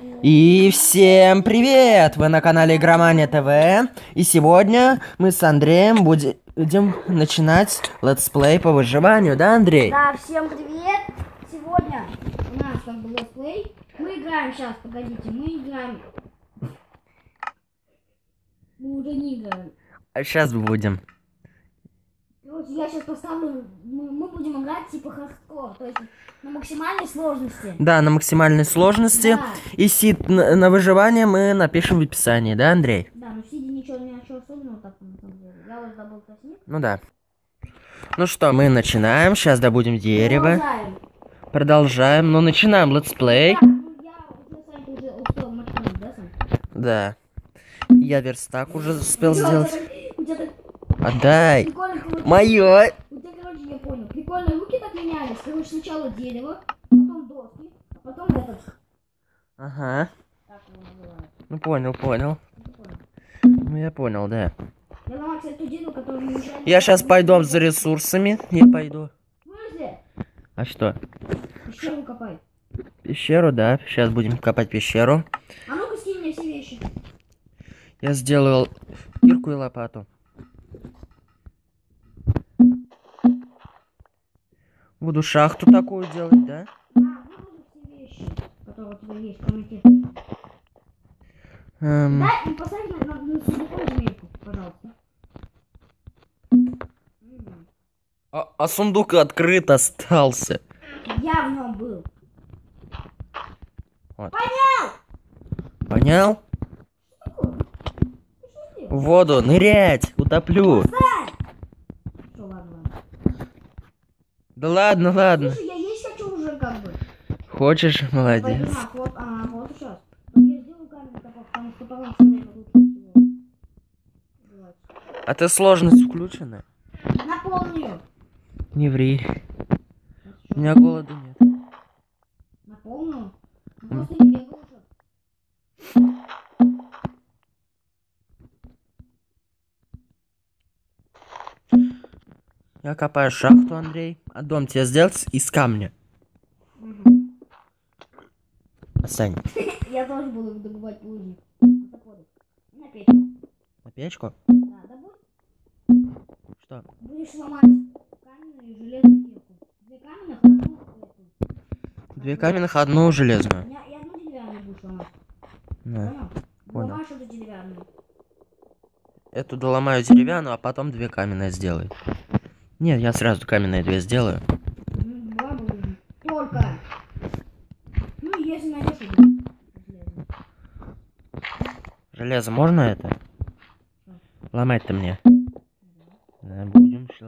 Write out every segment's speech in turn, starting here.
И всем привет! Вы на канале Игромания ТВ. И сегодня мы с Андреем будем начинать летсплей по выживанию, да, Андрей? Да, всем привет! Сегодня у нас как бы летсплей. Мы играем сейчас, погодите, мы играем. Мы уже не играем. А сейчас будем. Короче, я сейчас поставлю, мы будем играть типа хардкор, то есть на максимальной сложности. Да, на максимальной сложности. Да. И сид на выживание мы напишем в описании, да, Андрей? Да, но сиди ничего особенного так на самом деле. Я уже добыл косник. Ну да. Ну что, мы начинаем. Сейчас добудем дерево. Продолжаем. Ну, начинаем летсплей. Да, ну я уже успел максимум, да, Сань? Да. Я верстак уже успел сделать. У тебя так Отдай. прикольно, Моё. у тебя, короче, я понял. Прикольно, руки так менялись. Короче, сначала дерево, потом доски, а потом этот. Ага. Как его называют? Ну, понял. Ну, ты понял. Ну, я понял, да. Я ломаю, кстати, ту дерево, которое мне мешает. Я сейчас пойду за ресурсами. Я пойду. Подожди. А что? Пещеру копай. Пещеру, да. Сейчас будем копать пещеру. А ну-ка скинь мне все вещи. Я сделал кирку и лопату. Буду шахту такую делать, да? Выложи все вещи, которые у тебя есть, кроме тех. Дай и поставь на сундуком змейку, пожалуйста. А сундук открыт остался. Я в нем был. Вот. Понял? Понял? В воду нырять, утоплю. Что, ладно. Да ладно. Слушай, я есть хочу уже как бы. Хочешь? Молодец. Пойду на охоту. Вот сейчас. Я сделаю камень такой, потому что потом все время лучше всего делать. А ты сложность включена? Наполню. Не ври. У меня голода нет. Наполню? Ну просто не бегал уже. Я копаю шахту, Андрей. А дом тебе сделать из камня. Сань. Я тоже буду добывать лужник. На печку. На печку? Да, добудь. Что? Будешь ломать каменную и железную кирку. Две каменных, одну эту. Две каменных, одну железную. И одну деревянную будешь ломать. Да. Понял? Понял. Ломаешь эту деревянную. Эту доломаю деревянную, а потом две каменные сделаю. Нет, я сразу каменные две сделаю. Два будем. Только. Ну, если найдешь одну. Железную. Железо можно это? Ломать-то мне. Да, будем сейчас.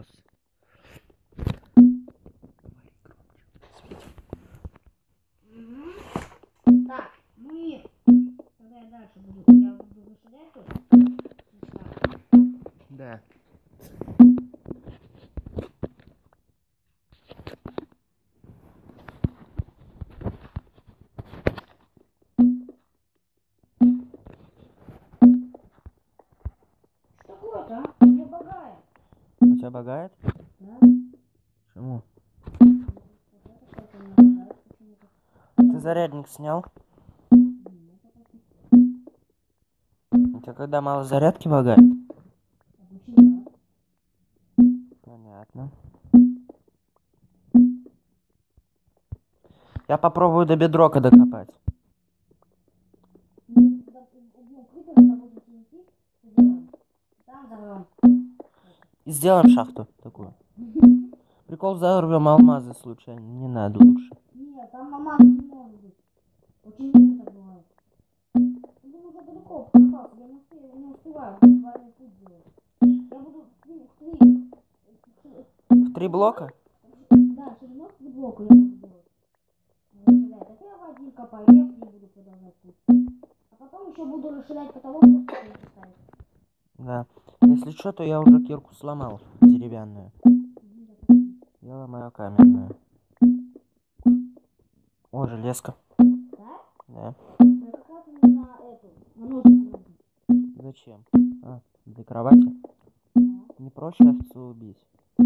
Так, мы... Когда я дальше буду... Я буду вышивать тут. Да. Что такое-то, а? У меня багает. У тебя багает? Да? Почему? Ты зарядник снял? У тебя когда мало зарядки багает? Понятно. Я попробую до бедрока докопать. И сделаем шахту такую. Прикол, взорвем алмазы случайно. Не надо лучше. Нет, там мама не может быть. Очень редко так бывает. Я буду уже далеко покопался. Я не успеваю правильный путь делать. Я буду В 3 блока? Да, шириной в 3 блока я буду делать. Это я в один копаю, я в 3 буду продолжать путь. А потом еще буду расширять потолок, чтобы ставить. Да. Если что, то я уже кирку сломал. Деревянную. Я ломаю каменную. О, железка. Да? Да. Я как раз мне на эту, на ножницы нужно. Зачем? А, для кровати? Да. Не проще овцу убить?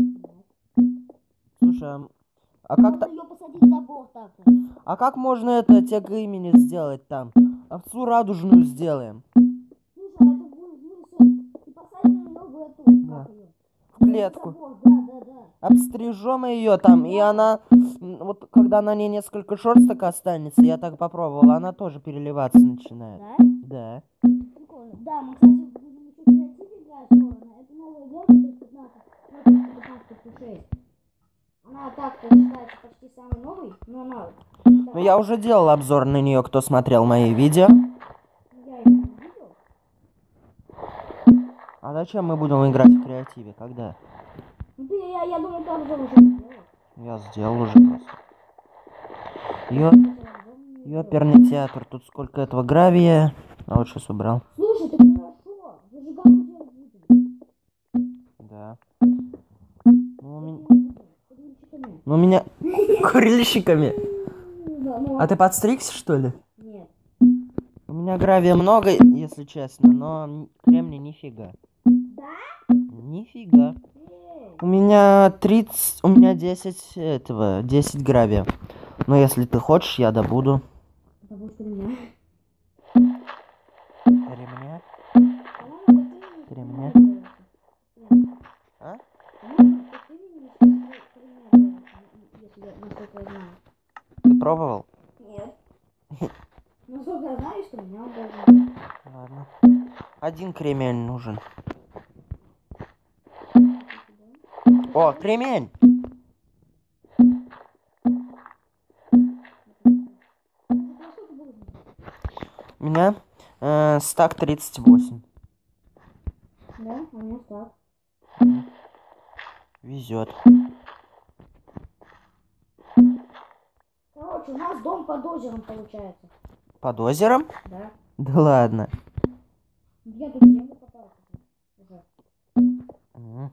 Слушай, а как Можно ее посадить в забор так-то. А как можно это тег имени сделать там? Овцу радужную сделаем. Слушай, а это будет смысл. Ты посадишь ее в эту, Да. как ее? В клетку. Да. Обстрижем ее там, и она, вот когда на ней несколько шерсток останется, я так попробовал, она тоже переливаться начинает. Да? Да. Прикольно. Да, мы, кстати, будем еще в креативе играть скоро. Это новая версия, то есть 15.6. Она так-то считается почти самой новой, но она... Ну, я уже делал обзор на нее, кто смотрел мои видео. Я еще не видел. А зачем мы будем играть в креативе? Когда? Ну, я думаю, ты обзор уже сделал. Я сделал уже просто. Ёперный театр, тут сколько этого гравия. А вот сейчас убрал. Слушай, так хорошо. Зажигалку делать будем. Да. Ну, у меня... Курильщиками. А ты подстригся, что ли? Нет. У меня гравия много, если честно, но кремния нифига. Да? Нифига. У меня 30... У меня 10 этого... 10 гравия. Но если ты хочешь, я добуду. Добудь ремня. Ремня? Ремня? А? Ты пробовал? Нет. Ну, сколько я знаю, что меня он должен. Ладно. Один кремень нужен. О, кремень! У меня стак 38. Да, у меня так. Везет. Короче, у нас дом под озером получается. Под озером? Да. Да ладно. Я тут землю копал уже. Мгм.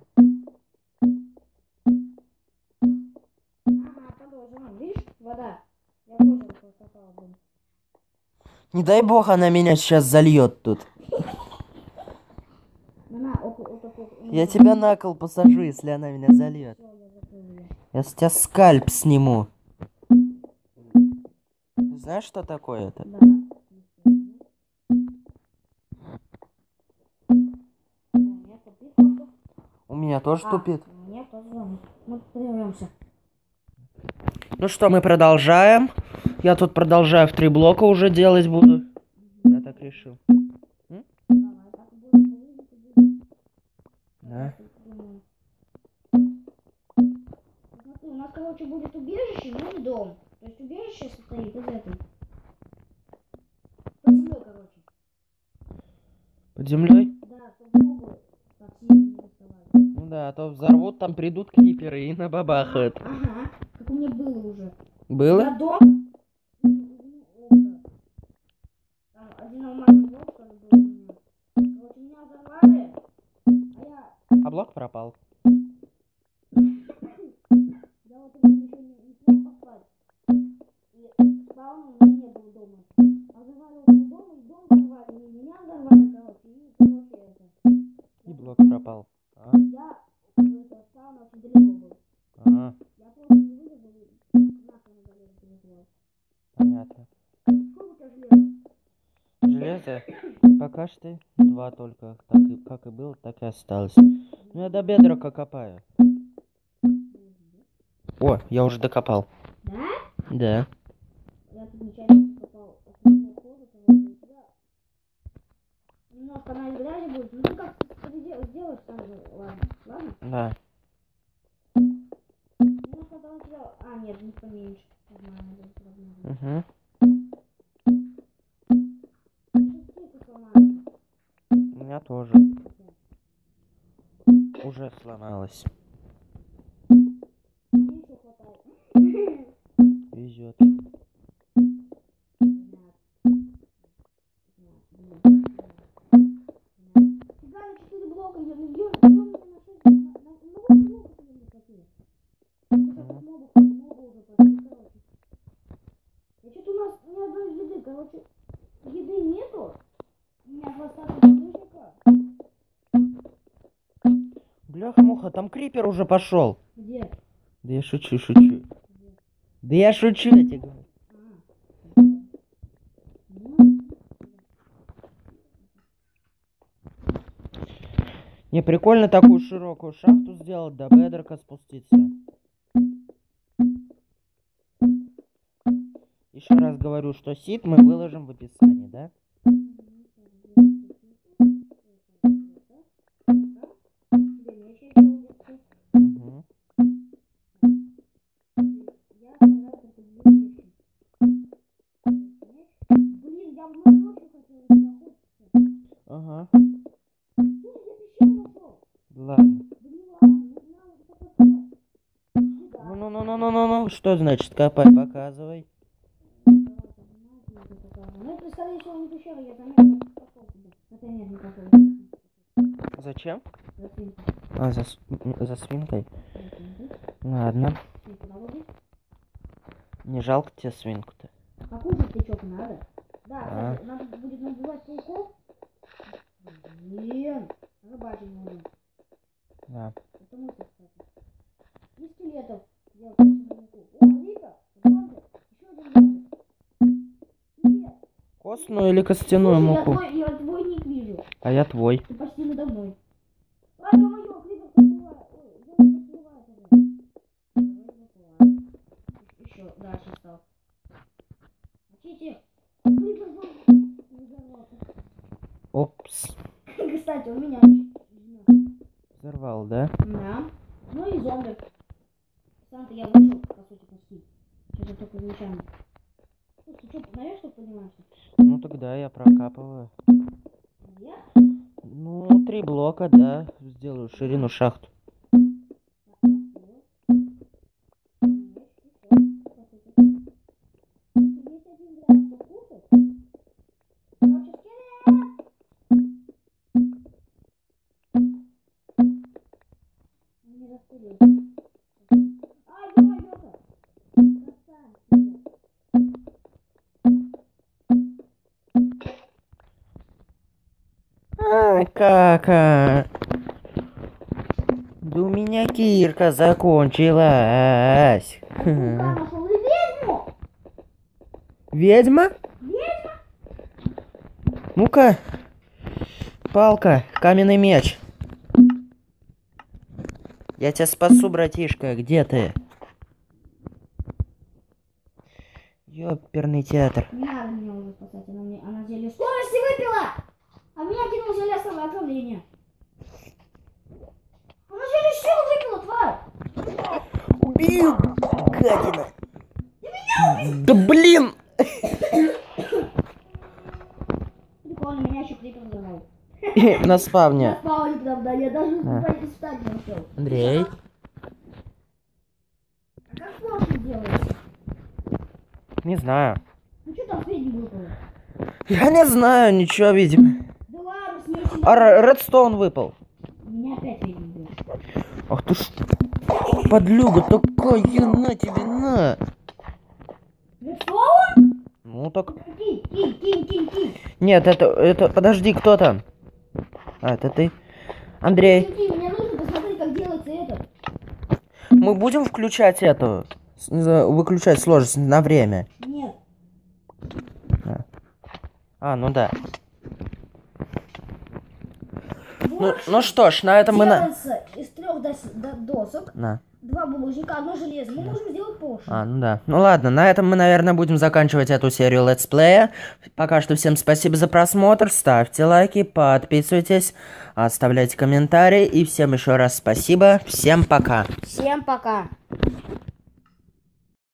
Ага, под озером. Видишь, вода. Я в озеро покопал дом. Не дай бог она меня сейчас зальет тут. Я тебя на кол посажу, если она меня зальет. Я с тебя скальп сниму. Ты знаешь, что такое это? Да. У меня тоже тупит. У меня тоже. Мы прервемся. Ну что, мы продолжаем. Я тут продолжаю в 3 блока уже делать буду. Я так решил. Давай, так и будет. Да. Смотри, у нас, короче, будет убежище, но не дом. То есть убежище состоит из этой. Под землей, короче. Под землей? Да, чтобы могут так сильно не доставать. Ну да, а то взорвут, там придут криперы и набабахают. Ага, как у меня было уже. Было? Я дом. Там один нормальный блок, что ли, был у меня. Короче, меня взорвали, а я... А блок пропал. Я вот это еще не смог поспать. И спал, у меня не было дома. А взорвали около дома, и дом взорвали, и меня взорвали, короче, и, короче, это... И блок пропал. А? Я это, спал, но очень далеко был. Ага, Я просто не вылезал, и нахуй на залез перезвал. понятно. Сколько у тебя железа? Железо? Пока что 2 только. Так и, как и было, так и осталось. Ну я до бедрока копаю. О, я уже докопал. Да? Да. Я тут нечаянно попал от моего хода, короче, у тебя немножко она из грязи будет. Ну ты как сделаешь там же, ладно? Да. Немножко там у тебя... А, нет, не поменьше. Нормально будет, возможно. Угу. Штука сломается. У меня тоже. Уже сломалась. Мне еще хватает. Везет. Фига на 4 блока, я на 6, на 8 блоков я не хватило. Мобы уже пошли, короче. И что-то у нас ни одной еды, короче, еды нету. У меня хвоста подстрижника. Бляха-муха, там крипер уже пошел. Где? Да я шучу, шучу. Да я шучу, я тебе говорю. Не, прикольно такую широкую шахту сделать, до бедрока спуститься. Еще раз говорю, что сид мы выложим в описании, да? Угу. Блин, я в ночью хотела охотиться. Ага. Слушай, я пещеру нашел. Ладно. Блин, ладно, не знаю, вот это копать. Ну, что значит копать? Показывай. Ну, это, скорее всего, не пещера, я заметил. Пошел туда. Хотя нет, не пошел. Зачем? За свинку. А, за свинкой? За свинку. Ладно. Свинку надо. Не жалко тебе свинку-то. Какой же тычок надо? Да, А. кстати, надо будет набивать пауков. Блин, рыбачить нужно. Да. Это мысль, кстати. И скелетов. Я почти на муку. О, Рика, бомбер. Еще один бомбер. Привет. Костную или костяную Слушай, муку? я твой ник вижу. А я твой. Ты почти надо мной. А, ё-моё, Крипер подплывает. Ой, зомби подплывает уже. Давай подплываем. Еще дальше стал. Хотите? Крипер зомби. Взорвался. Опс. Кстати, у меня. Взорвал, да? Да. Ну и зомби. Сам-то я вышел, по сути, почти. Сейчас я только замечаю. Слушай, ты что, наверх что поднимаешься? Ну тогда я прокапываю. Наверх? Ну, 3 блока, да. Сделаю ширину шахту. А, кака. Да у меня кирка закончилась. Ведьма? Ведьма? Ну-ка. Палка, каменный меч. Я тебя спасу, братишка. Где ты? Ёперный театр. Не надо меня уже спасать, она зелье скорости выпила! А меня кинул железное отравление. Она зелье сил выпила, тварь! Убью, гадина. Да блин! Прикольно, меня еще Крипер взорвал. На спавне. На спауне, правда, я даже встать не успел. Андрей. А как форшн делается? Не знаю. Ну что там средний выпало? Я не знаю, ничего, видимо. Да ладно, с ней всегда... А редстоун выпал. У меня опять средний был. Ах ты ж подлюга такая, на тебе, на. Рисован? Ну так. Кинь. Нет, это, подожди, кто там? А, это ты. Андрей. Кинь, мне нужно посмотреть, как делается это. Мы будем включать эту, выключать сложность на время? Нет. А, ну да. Ну что ж, на этом мы делается из 3 досок, на. 2 булыжника, 1 железо. Мы можем сделать позже. А, ну да. Ну ладно, на этом мы, наверное, будем заканчивать эту серию летсплея. Пока что всем спасибо за просмотр. Ставьте лайки, подписывайтесь, оставляйте комментарии. И всем еще раз спасибо. Всем пока. Всем пока.